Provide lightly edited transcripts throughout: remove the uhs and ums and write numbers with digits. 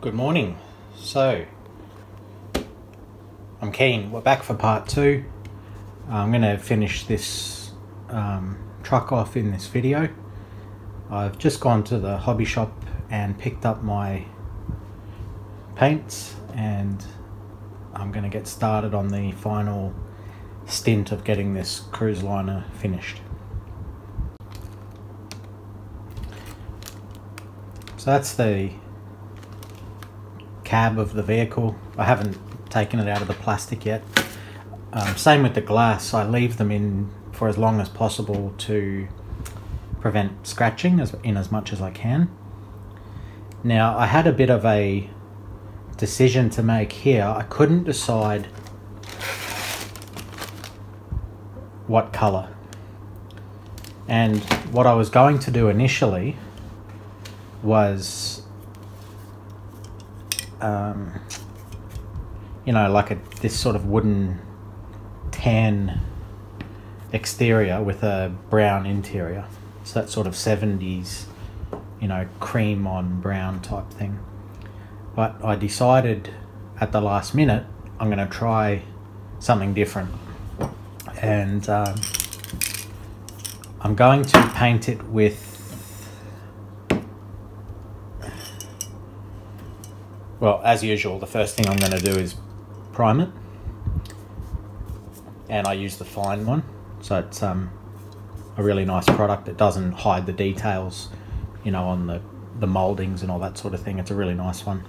Good morning. So, I'm keen. We're back for part 2. I'm going to finish this truck off in this video. I've just gone to the hobby shop and picked up my paints, and I'm going to get started on the final stint of getting this cruise liner finished. So that's the cab of the vehicle. I haven't taken it out of the plastic yet. Same with the glass. I leave them in for as long as possible to prevent scratching in as much as I can. Now, I had a bit of a decision to make here. I couldn't decide what color, and what I was going to do initially was you know, like this sort of wooden tan exterior with a brown interior. So that sort of 70s, you know, cream on brown type thing. But I decided at the last minute I'm going to try something different, and I'm going to paint it with, well, as usual, the first thing I'm going to do is prime it, and I use the fine one, so it's a really nice product. It doesn't hide the details, you know, on the mouldings and all that sort of thing. It's a really nice one.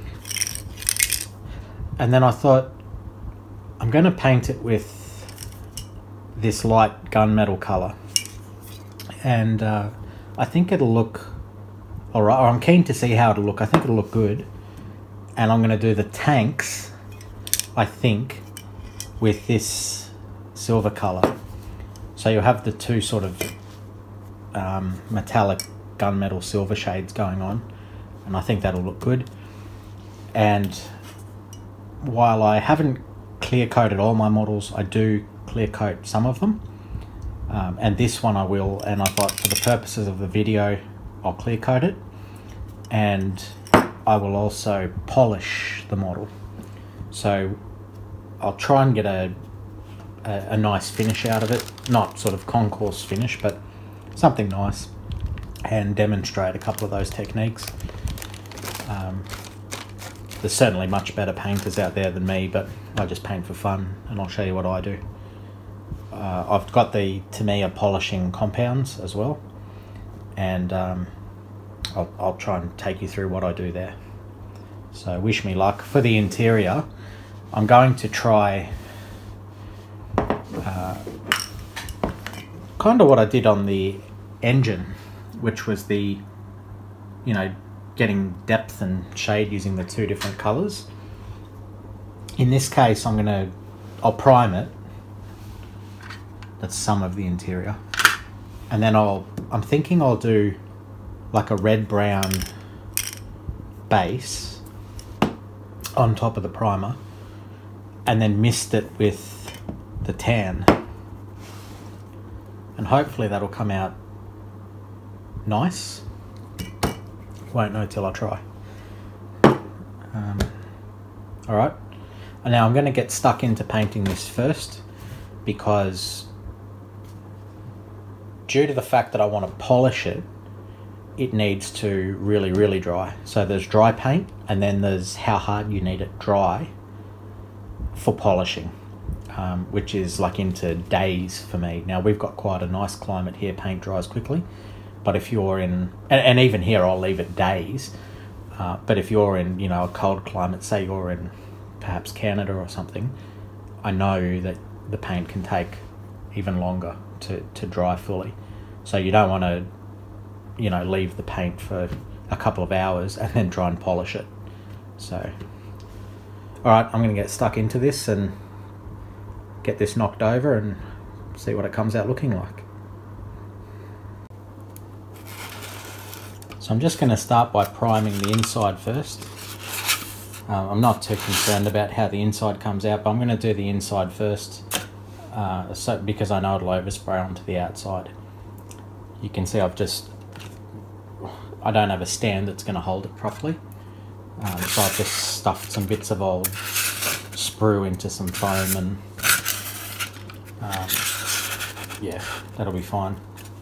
And then I thought, I'm going to paint it with this light gunmetal colour, and I think it'll look alright, or I'm keen to see how it'll look. I think it'll look good. And I'm going to do the tanks, I think, with this silver colour. So you'll have the two sort of metallic gunmetal silver shades going on, and I think that'll look good. And while I haven't clear coated all my models, I do clear coat some of them, and this one I will. And I thought, for the purposes of the video, I'll clear coat it, and I will also polish the model. So I'll try and get a nice finish out of it, not sort of concourse finish, but something nice, and demonstrate a couple of those techniques. There's certainly much better painters out there than me, but I just paint for fun, and I'll show you what I do. I've got the Tamiya polishing compounds as well, and I'll try and take you through what I do there. So wish me luck. For the interior, I'm going to try kind of what I did on the engine, which was the, you know, getting depth and shade using the two different colours. In this case, I'll prime it. That's some of the interior. And then I'm thinking I'll do like a red-brown base on top of the primer, and then mist it with the tan, and hopefully that'll come out nice. Won't know till I try. Alright, and now I'm going to get stuck into painting this first, because due to the fact that I want to polish it, it needs to really dry. So there's dry paint, and then there's how hard you need it dry for polishing, which is like into days for me. Now, we've got quite a nice climate here, paint dries quickly, but if you're in, and even here I'll leave it days, but if you're in, you know, a cold climate, say you're in perhaps Canada or something, I know that the paint can take even longer to dry fully. So you don't want to, you know, leave the paint for a couple of hours and then try and polish it. So, alright, I'm going to get stuck into this and get this knocked over and see what it comes out looking like. So I'm just going to start by priming the inside first. I'm not too concerned about how the inside comes out, but I'm going to do the inside first, because I know it'll overspray onto the outside. You can see I don't have a stand that's going to hold it properly, So I've just stuffed some bits of old sprue into some foam, and yeah, that'll be fine.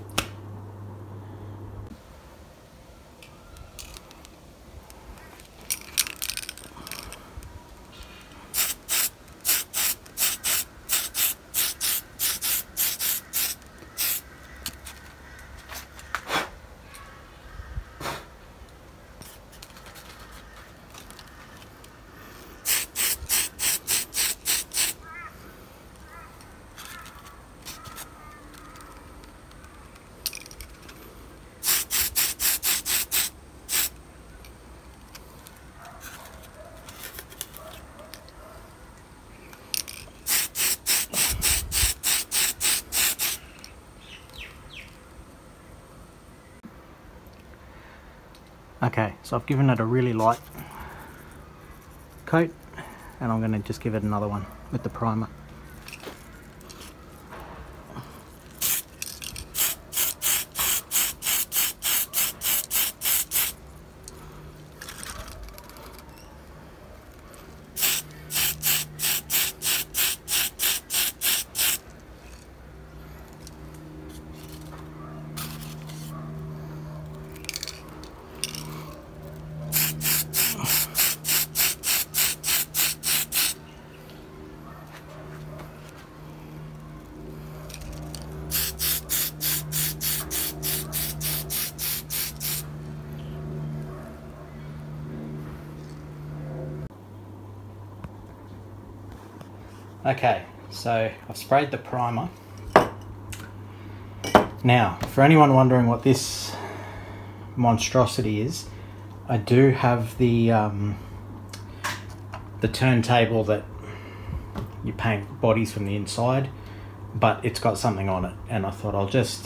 Okay, so I've given it a really light coat, and I'm going to just give it another one with the primer. Okay, so I've sprayed the primer. Now, for anyone wondering what this monstrosity is, I do have the turntable that you paint bodies from the inside, but it's got something on it, and I thought I'll just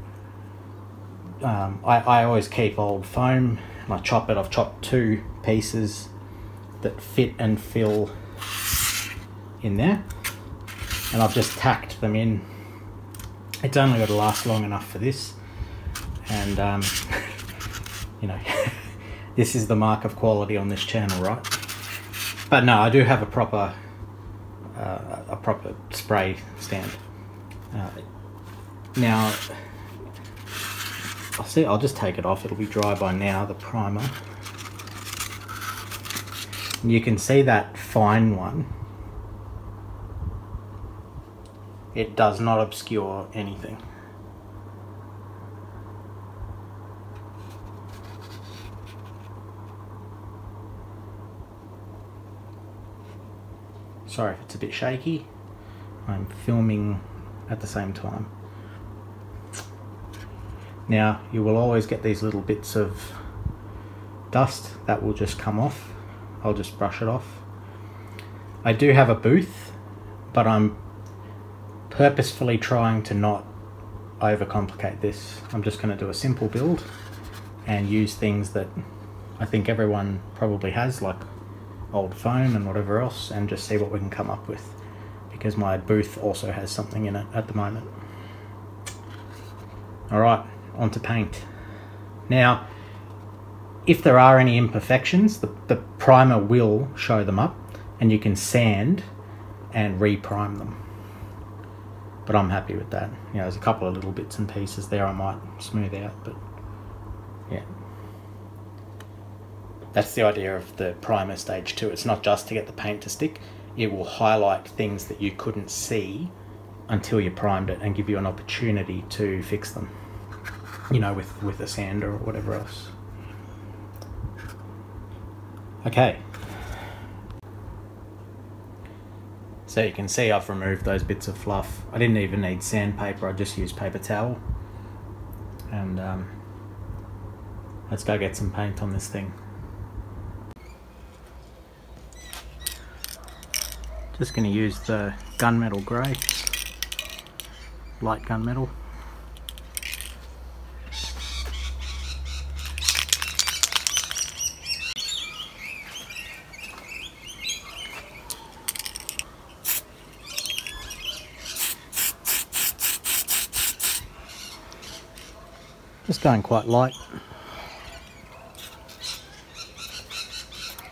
I always keep old foam, and I chop it. I've chopped 2 pieces that fit and fill in there, and I've just tacked them in. It's only got to last long enough for this, and you know, this is the mark of quality on this channel, right? But no, I do have a proper spray stand. Now, I'll just take it off. It'll be dry by now, the primer. And you can see that fine one. It does not obscure anything. Sorry if it's a bit shaky. I'm filming at the same time. Now, you will always get these little bits of dust that will just come off. I'll just brush it off. I do have a booth, but I'm purposefully trying to not overcomplicate this. I'm just going to do a simple build and use things that I think everyone probably has, like old foam and whatever else, and just see what we can come up with, because my booth also has something in it at the moment. Alright, on to paint. Now, if there are any imperfections, the primer will show them up, and you can sand and re-prime them. But I'm happy with that. You know, there's a couple of little bits and pieces there I might smooth out, but yeah. That's the idea of the primer stage 2. It's not just to get the paint to stick. It will highlight things that you couldn't see until you primed it and give you an opportunity to fix them. You know, with a sander or whatever else. Okay. So you can see I've removed those bits of fluff. I didn't even need sandpaper, I just used paper towel. And let's go get some paint on this thing. Just going to use the gunmetal grey, light gunmetal. Just going quite light.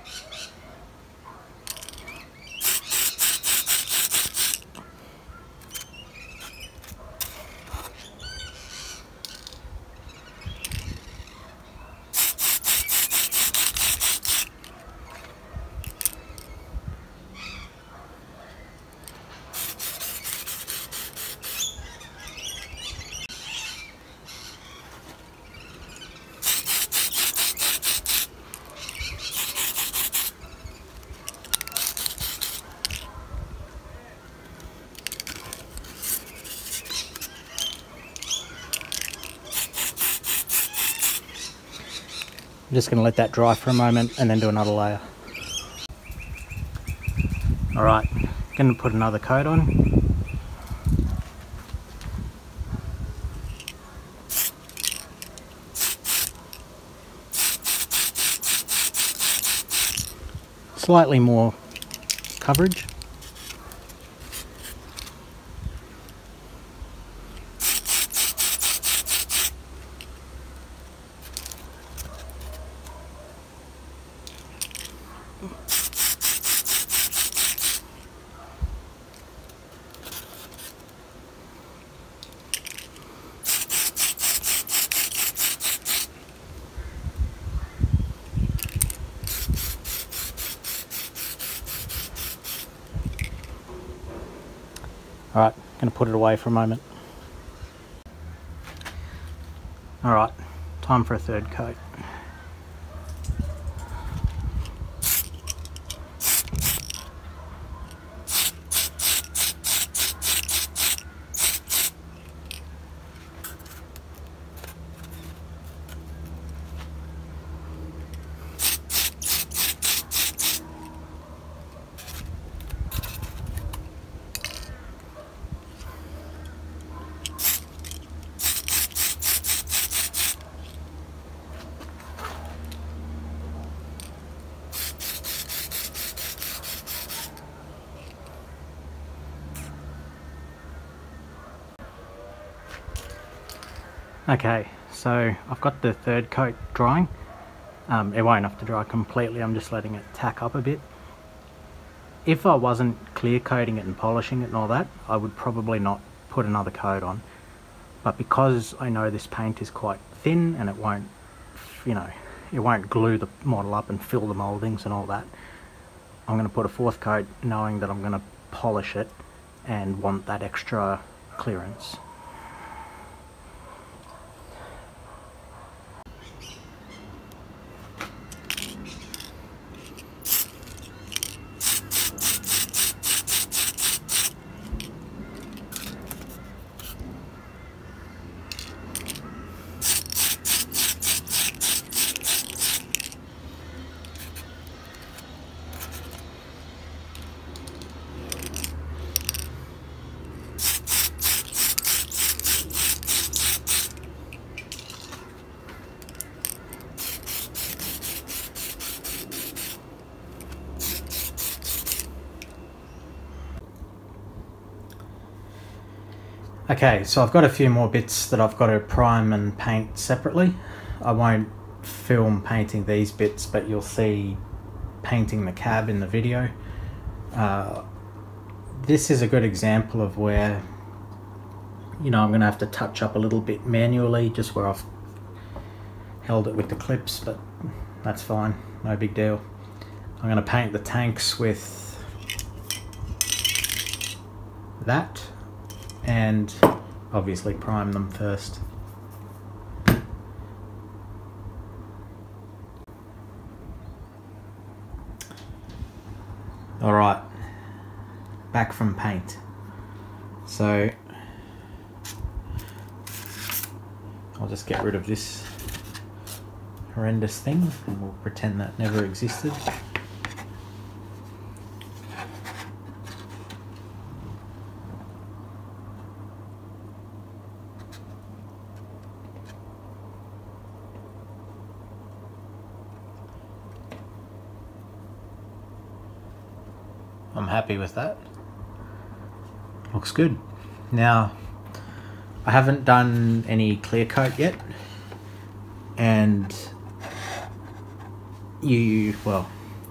just going to let that dry for a moment and then do another layer. Alright, going to put another coat on. Slightly more coverage. Alright, going to put it away for a moment. Alright, time for a third coat. Okay, so I've got the third coat drying. It won't have to dry completely, I'm just letting it tack up a bit. If I wasn't clear coating it and polishing it and all that, I would probably not put another coat on. But because I know this paint is quite thin and it won't, it won't glue the model up and fill the mouldings and all that, I'm going to put a fourth coat knowing that I'm going to polish it and want that extra clearance. Okay, so I've got a few more bits that I've got to prime and paint separately. I won't film painting these bits, but you'll see painting the cab in the video. This is a good example of where, I'm going to have to touch up a little bit manually, just where I've held it with the clips, but that's fine, no big deal. I'm going to paint the tanks with that, and obviously prime them first. Alright, back from paint. So I'll just get rid of this horrendous thing and we'll pretend that never existed. I'm happy with that. Looks good. Now, I haven't done any clear coat yet, and well,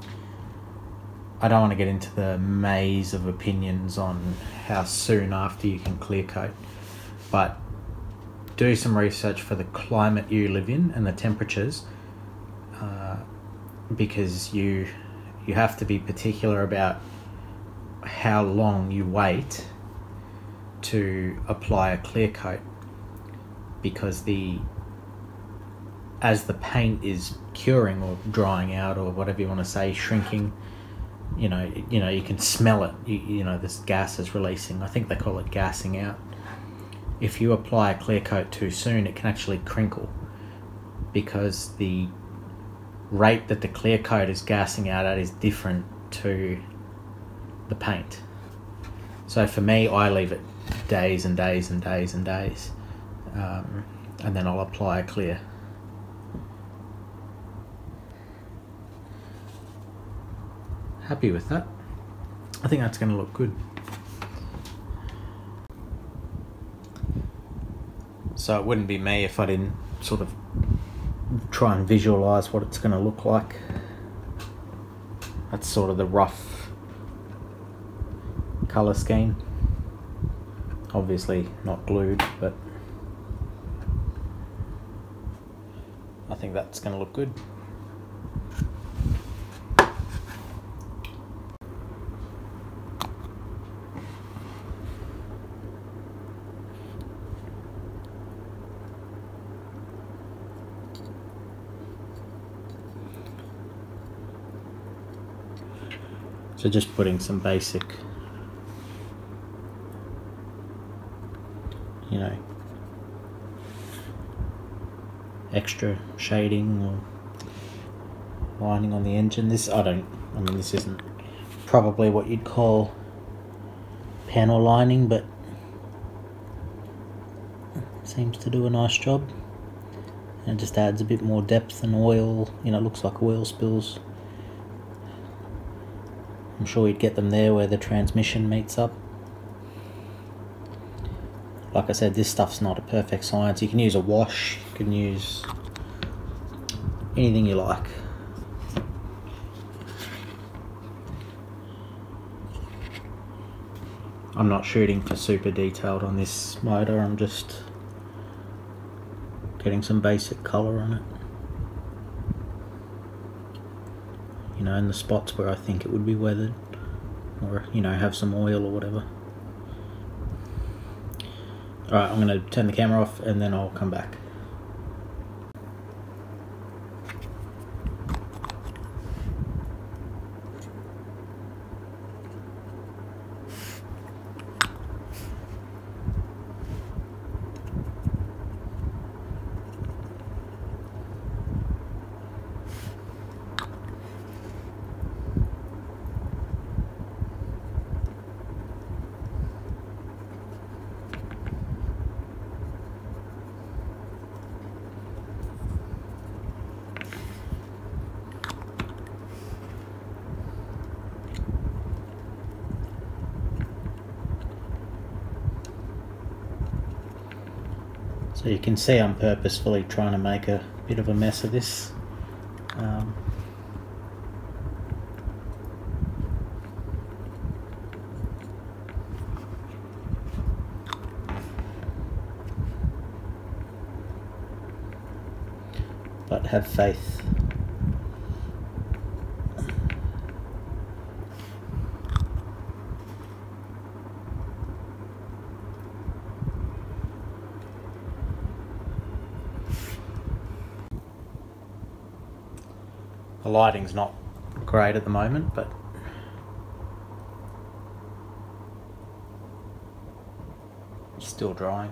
I don't want to get into the maze of opinions on how soon after you can clear coat, but do some research for the climate you live in and the temperatures, because you have to be particular about how long you wait to apply a clear coat, because as the paint is curing or drying out or whatever you want to say, shrinking, you can smell it. This gas is releasing. I think they call it gassing out. If you apply a clear coat too soon, it can actually crinkle, because the rate that the clear coat is gassing out at is different to the paint. So for me, I leave it days and days and days and days, and then I'll apply a clear. Happy with that. I think that's going to look good. So it wouldn't be me if I didn't sort of try and visualize what it's going to look like. That's sort of the rough color scheme. Obviously not glued, but I think that's going to look good. So just putting some basic, you know, extra shading or lining on the engine. This this isn't probably what you'd call panel lining, but seems to do a nice job. And just adds a bit more depth and oil, you know, looks like oil spills. I'm sure you'd get them there where the transmission meets up. Like I said, this stuff's not a perfect science. You can use a wash, you can use anything you like. I'm not shooting for super detailed on this motor, I'm just getting some basic colour on it. You know, in the spots where I think it would be weathered, or, you know, have some oil or whatever. Alright, I'm going to turn the camera off and then I'll come back. So you can see I'm purposefully trying to make a bit of a mess of this. But have faith. The lighting's not great at the moment, but still drying.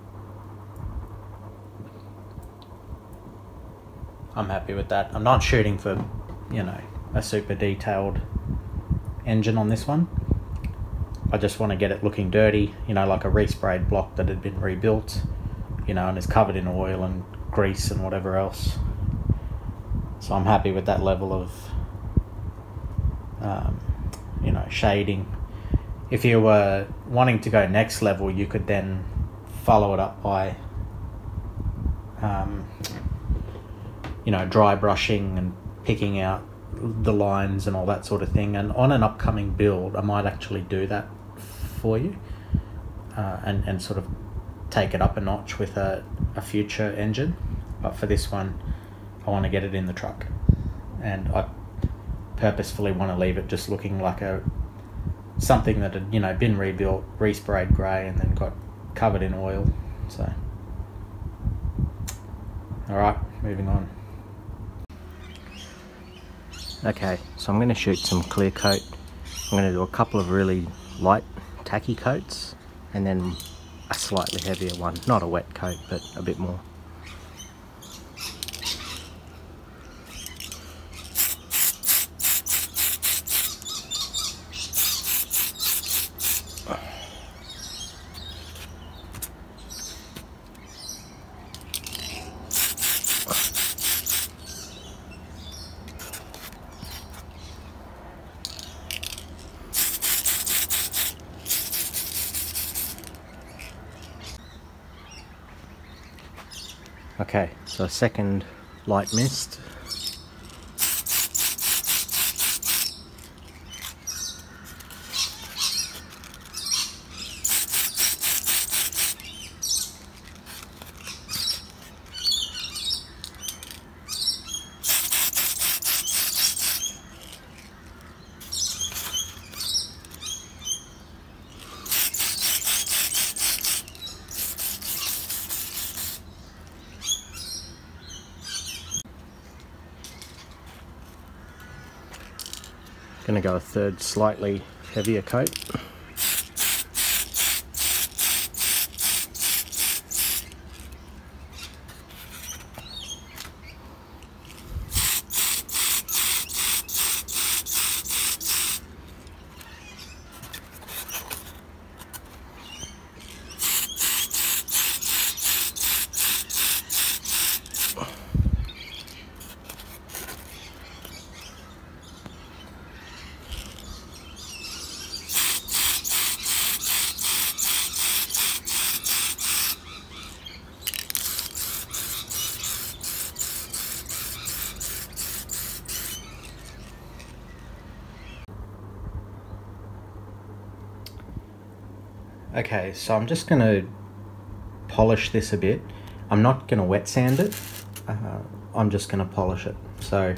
I'm happy with that. I'm not shooting for, you know, a super detailed engine on this one. I just want to get it looking dirty, you know, like a resprayed block that had been rebuilt, you know, and is covered in oil and grease and whatever else. So I'm happy with that level of, you know, shading. If you were wanting to go next level, you could then follow it up by, you know, dry brushing and picking out the lines and all that sort of thing. And on an upcoming build, I might actually do that for you, and sort of take it up a notch with a future engine. But for this one, I want to get it in the truck, and I purposefully want to leave it just looking like something that had, you know, been rebuilt, resprayed grey, and then got covered in oil. So, all right, moving on. Okay, so I'm going to shoot some clear coat. I'm going to do a couple of really light tacky coats, and then a slightly heavier one. Not a wet coat, but a bit more. Okay, so second light mist. Gonna go a third slightly heavier coat. Okay, so I'm just going to polish this a bit. I'm not going to wet sand it. I'm just going to polish it. So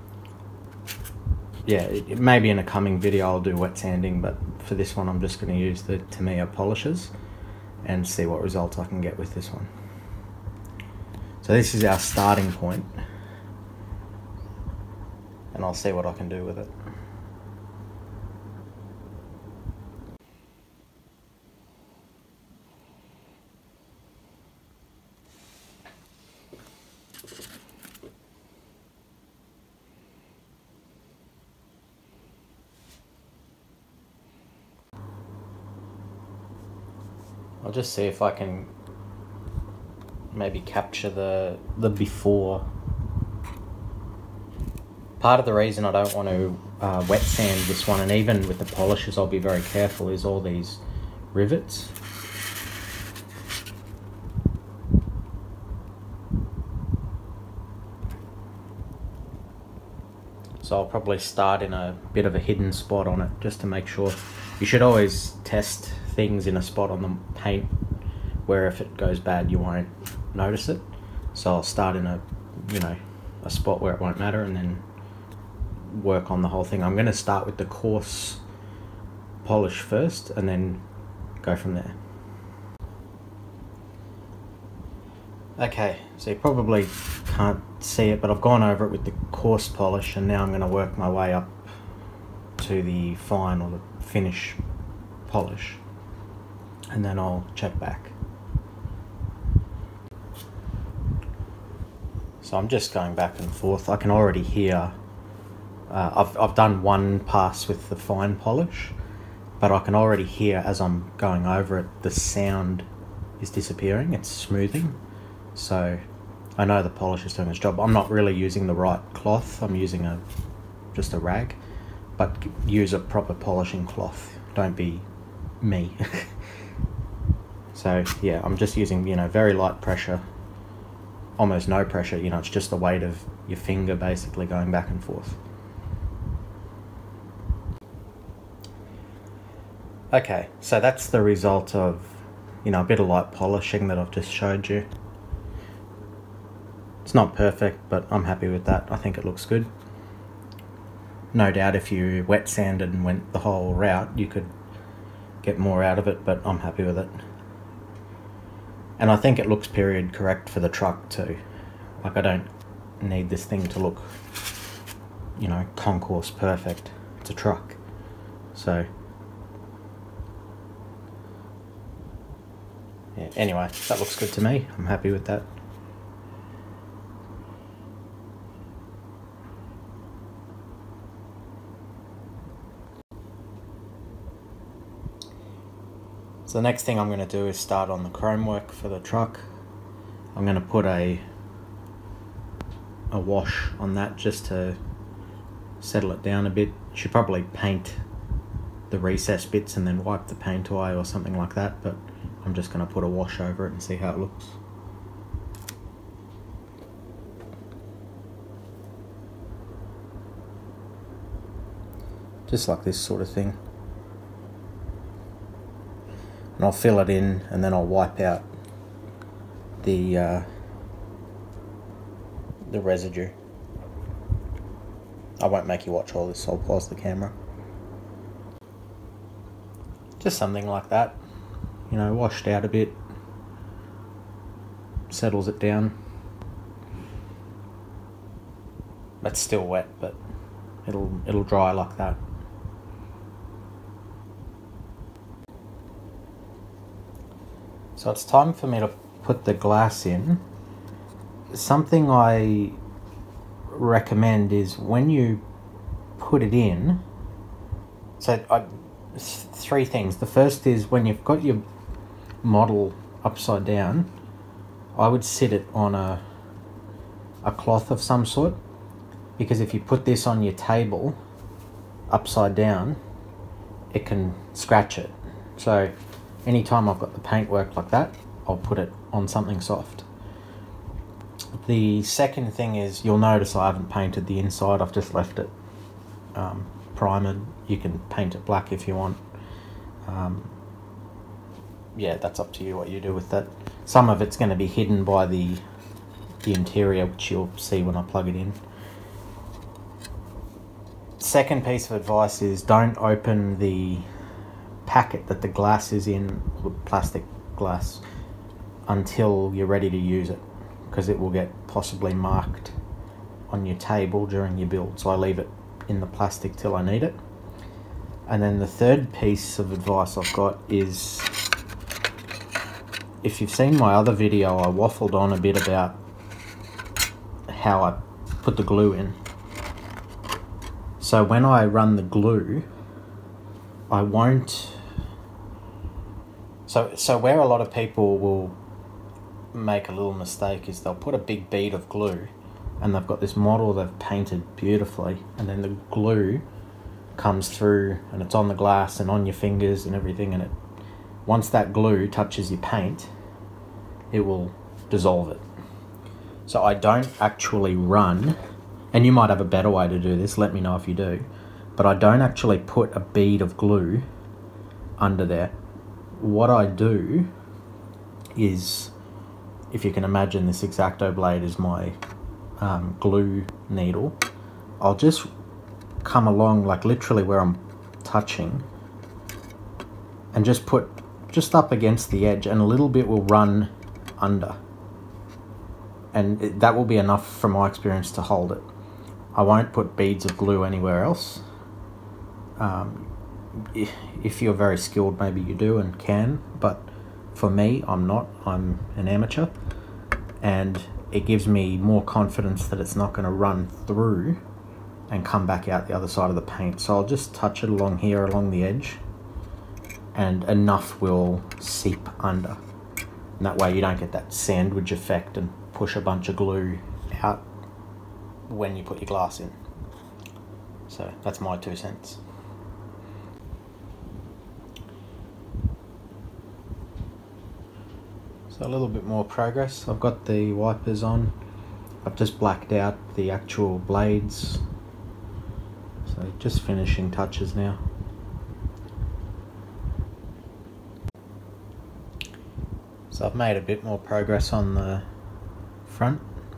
yeah, maybe in a coming video I'll do wet sanding, but for this one I'm just going to use the Tamiya polishers and see what results I can get with this one. So this is our starting point, and I'll see what I can do with it. I'll just see if I can maybe capture the before. Part of the reason I don't want to wet sand this one, and even with the polishers I'll be very careful, is all these rivets. So I'll probably start in a bit of a hidden spot on it just to make sure. You should always test things in a spot on the paint where if it goes bad you won't notice it. So I'll start in a spot where it won't matter and then work on the whole thing. I'm going to start with the coarse polish first and then go from there. Okay, so you probably can't see it, but I've gone over it with the coarse polish, and now I'm going to work my way up to the fine or the finish polish, and then I'll check back. So I'm just going back and forth. I can already hear, I've done one pass with the fine polish, but I can already hear as I'm going over it, the sound is disappearing, it's smoothing. So I know the polish is doing its job. I'm not really using the right cloth, I'm using just a rag, but use a proper polishing cloth, don't be me. So yeah, I'm just using, very light pressure, almost no pressure, it's just the weight of your finger basically going back and forth. Okay, so that's the result of, a bit of light polishing that I've just showed you. It's not perfect, but I'm happy with that. I think it looks good. No doubt if you wet sanded and went the whole route, you could get more out of it, but I'm happy with it. And I think it looks period correct for the truck too. Like, I don't need this thing to look, concourse perfect. It's a truck. So, yeah, anyway, that looks good to me. I'm happy with that. So the next thing I'm going to do is start on the chrome work for the truck. I'm going to put a wash on that just to settle it down a bit. You should probably paint the recessed bits and then wipe the paint away or something like that, but I'm just going to put a wash over it and see how it looks. just like this sort of thing. And I'll fill it in, and then I'll wipe out the residue. I won't make you watch all this, so I'll pause the camera. Just something like that, you know, washed out a bit, settles it down. It's still wet, but it'll dry like that. So it's time for me to put the glass in. Something I recommend is when you put it in, three things. The first is when you've got your model upside down, I would sit it on a cloth of some sort, because if you put this on your table upside down, it can scratch it. So anytime I've got the paintwork like that, I'll put it on something soft. The second thing is, you'll notice I haven't painted the inside. I've just left it primed. You can paint it black if you want. Yeah, that's up to you what you do with that. Some of it's going to be hidden by the interior, which you'll see when I plug it in. Second piece of advice is, don't open the packet that the glass is in, plastic glass, until you're ready to use it, because it will get possibly marked on your table during your build. So I leave it in the plastic till I need it. And then the third piece of advice I've got is, if you've seen my other video, I waffled on a bit about how I put the glue in. So when I run the glue, I won't... So where a lot of people will make a little mistake is they'll put a big bead of glue, and they've got this model they've painted beautifully, and then the glue comes through and it's on the glass and on your fingers and everything, and once that glue touches your paint, it will dissolve it. So I don't actually run, and you might have a better way to do this, let me know if you do, but I don't actually put a bead of glue under there. What I do is, if you can imagine this X-Acto blade is my glue needle, I'll just come along, like literally where I'm touching, and just put just up against the edge, and a little bit will run under, and that will be enough from my experience to hold it. I won't put beads of glue anywhere else. If you're very skilled, maybe you do and can, but for me, I'm not. I'm an amateur, and it gives me more confidence that it's not going to run through and come back out the other side of the paint. So I'll just touch it along here, along the edge, and enough will seep under. And that way you don't get that sandwich effect and push a bunch of glue out when you put your glass in. So that's my 2 cents. So a little bit more progress. I've got the wipers on. I've just blacked out the actual blades. So just finishing touches now. So I've made a bit more progress on the front.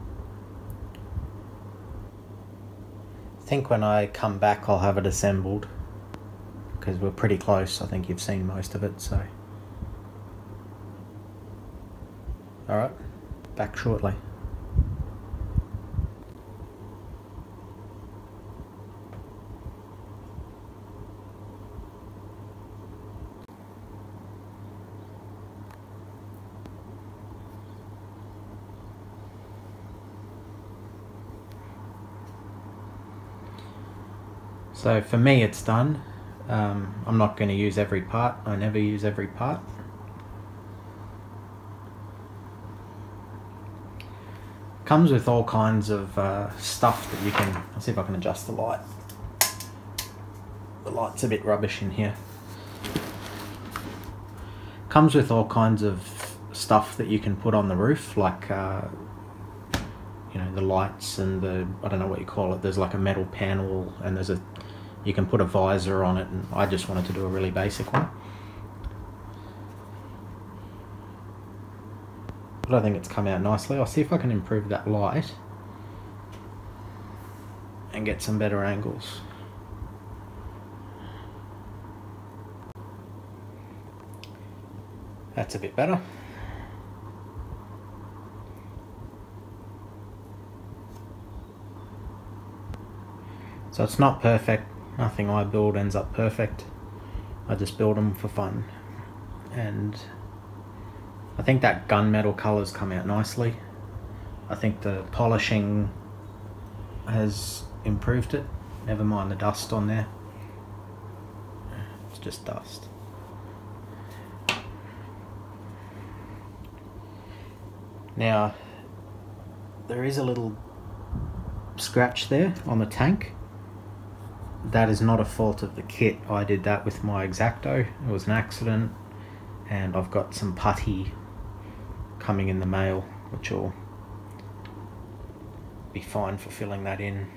I think when I come back I'll have it assembled, because we're pretty close. I think you've seen most of it, so. Alright, back shortly. So for me it's done. I'm not going to use every part. I never use every part. Comes with all kinds of stuff that you can... I'll see if I can adjust the light. The light's a bit rubbish in here. Comes with all kinds of stuff that you can put on the roof, like you know, the lights and the, I don't know what you call it, there's like a metal panel, and there's a You can put a visor on it, and I just wanted to do a really basic one. But I think it's come out nicely. I'll see if I can improve that light and get some better angles. That's a bit better. So it's not perfect. Nothing I build ends up perfect. I just build them for fun. And I think that gunmetal colour's come out nicely. I think the polishing has improved it. Never mind the dust on there. It's just dust. Now, there is a little scratch there on the tank. That is not a fault of the kit. I did that with my X-Acto. It was an accident, and I've got some putty coming in the mail, which will be fine for filling that in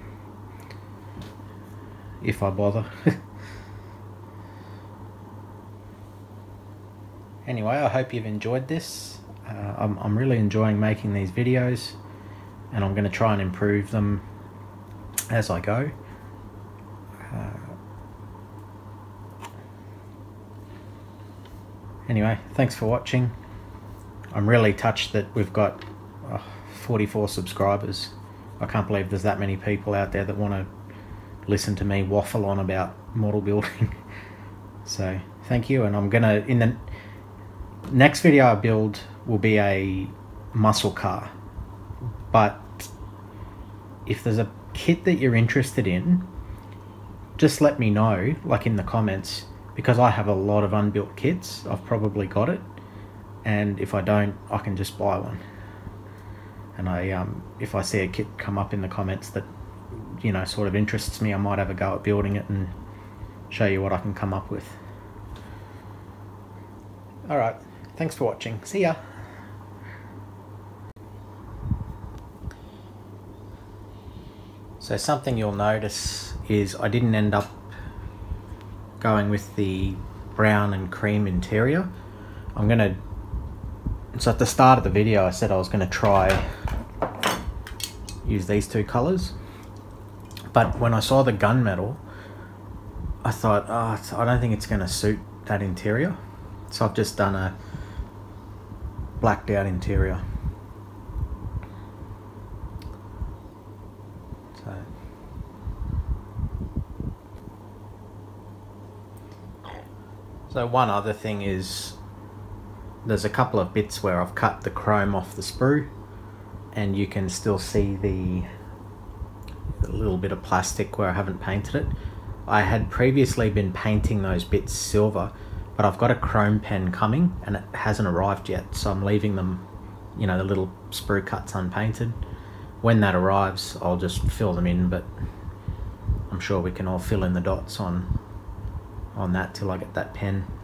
if I bother. Anyway, I hope you've enjoyed this. I'm really enjoying making these videos, and I'm going to try and improve them as I go. Anyway, thanks for watching. I'm really touched that we've got 44 subscribers. I can't believe there's that many people out there that want to listen to me waffle on about model building. So thank you, and I'm gonna, in the next video I build will be a muscle car. But if there's a kit that you're interested in, just let me know, like in the comments, because I have a lot of unbuilt kits. I've probably got it, and if I don't, I can just buy one. And if I see a kit come up in the comments that, you know, sort of interests me, I might have a go at building it and show you what I can come up with. Alright, thanks for watching. See ya! So something you'll notice is I didn't end up going with the brown and cream interior. So at the start of the video I said I was going to try use these two colours, but when I saw the gunmetal I thought, oh, I don't think it's going to suit that interior, so I've just done a blacked out interior. So one other thing is there's a couple of bits where I've cut the chrome off the sprue, and you can still see the little bit of plastic where I haven't painted it. I had previously been painting those bits silver, but I've got a chrome pen coming and it hasn't arrived yet, so I'm leaving them, you know, the little sprue cuts unpainted. When that arrives I'll just fill them in, but I'm sure we can all fill in the dots on that till I get that pen.